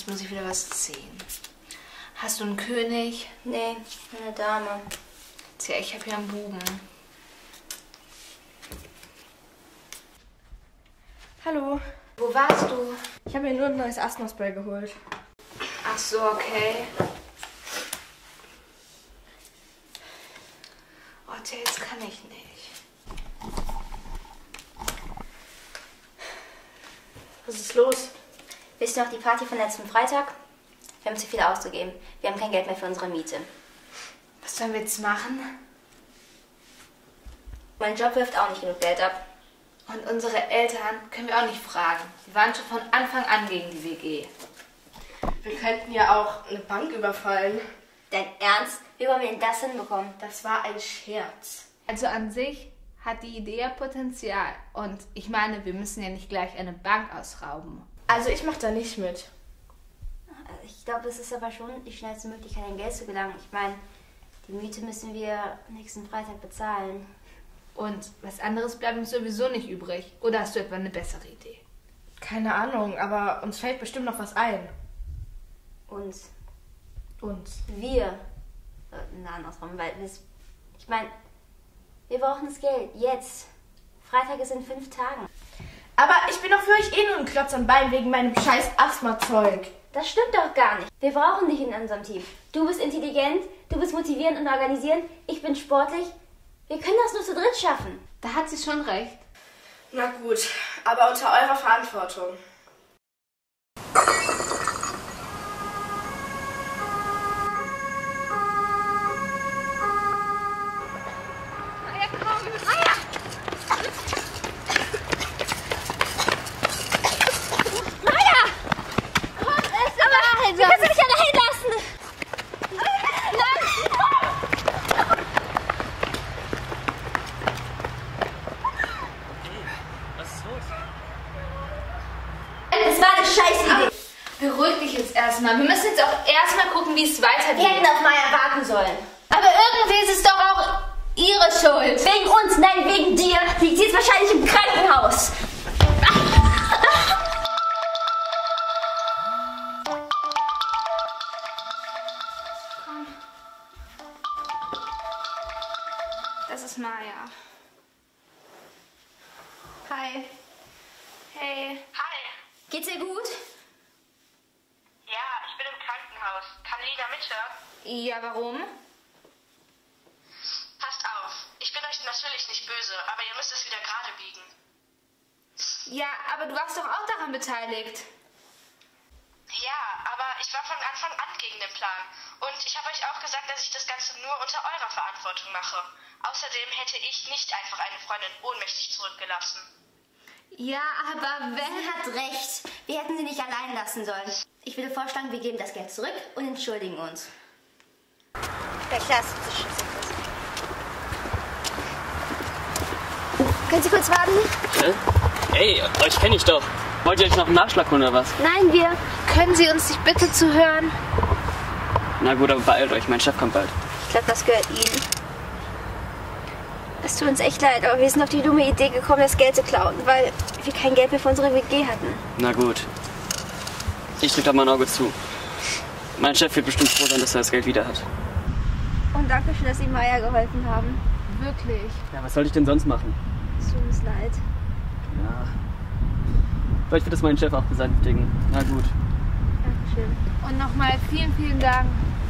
muss ich wieder was ziehen. Hast du einen König? Nee, eine Dame. Tja, ich habe hier einen Buben. Hallo. Wo warst du? Ich habe mir nur ein neues Asthma-Spray geholt. Ach so, okay. Oh, tja, jetzt kann ich nicht. Was ist los? Wisst ihr noch die Party von letzten Freitag? Wir haben zu viel auszugeben. Wir haben kein Geld mehr für unsere Miete. Was sollen wir jetzt machen? Mein Job wirft auch nicht genug Geld ab. Und unsere Eltern können wir auch nicht fragen. Die waren schon von Anfang an gegen die WG. Wir könnten ja auch eine Bank überfallen. Dein Ernst? Wie wollen wir denn das hinbekommen? Das war ein Scherz. Also an sich hat die Idee ja Potenzial. Und ich meine, wir müssen ja nicht gleich eine Bank ausrauben. Also ich mach da nicht mit. Ich glaube, es ist aber schon die schnellste Möglichkeit, an Geld zu gelangen. Ich meine, die Miete müssen wir nächsten Freitag bezahlen. Und was anderes bleibt uns sowieso nicht übrig. Oder hast du etwa eine bessere Idee? Keine Ahnung, aber uns fällt bestimmt noch was ein. Uns. Uns. Wir. Na, andersrum, weil ich meine, wir brauchen das Geld. Jetzt. Freitag ist in 5 Tagen. Aber ich bin doch für euch eh nur ein Klotz am Bein wegen meinem scheiß Asthma-Zeug. Das stimmt doch gar nicht. Wir brauchen dich in unserem Team. Du bist intelligent, du bist motivierend und organisierend, ich bin sportlich. Wir können das nur zu dritt schaffen. Da hat sie schon recht. Na gut, aber unter eurer Verantwortung. Wie kannst du mich allein lassen? Was ist los? Das war eine Scheißidee. Beruhig dich jetzt erstmal. Wir müssen jetzt auch erstmal gucken, wie es weitergeht. Wir hätten auf Maya warten sollen. Aber irgendwie ist es doch auch ihre Schuld. Wegen uns, nein, wegen dir. Liegt sie jetzt wahrscheinlich im Krankenhaus. Das ist Maya. Hi. Hey. Hi. Geht's dir gut? Ja, ich bin im Krankenhaus. Kann Lina mithören? Ja, warum? Passt auf. Ich bin euch natürlich nicht böse, aber ihr müsst es wieder gerade biegen. Ja, aber du warst doch auch daran beteiligt. Ja, aber ich war von Anfang an gegen den Plan. Und ich habe euch auch gesagt, dass ich das Ganze nur unter eurer Verantwortung mache. Außerdem hätte ich nicht einfach eine Freundin ohnmächtig zurückgelassen. Ja, aber Sie hat recht. Wir hätten sie nicht allein lassen sollen. Ich würde vorschlagen, wir geben das Geld zurück und entschuldigen uns. Ja, klar, das ist Können Sie kurz warten? Ey, euch kenne ich doch. Wollt ihr euch noch einen Nachschlag holen oder was? Nein, wir. können Sie uns nicht bitte zuhören? Na gut, aber beeilt euch, mein Chef kommt bald. Ich glaube, das gehört Ihnen. Es tut uns echt leid, aber wir sind auf die dumme Idee gekommen, das Geld zu klauen, weil wir kein Geld mehr für unsere WG hatten. Na gut. Ich drück da mal ein Auge zu. Mein Chef wird bestimmt froh sein, dass er das Geld wieder hat. Und danke schön, dass Sie Maya geholfen haben. Wirklich. Ja, was soll ich denn sonst machen? Es tut uns leid. Ja. Vielleicht wird es mein Chef auch besänftigen. Na gut. Dankeschön. Und nochmal vielen, vielen Dank.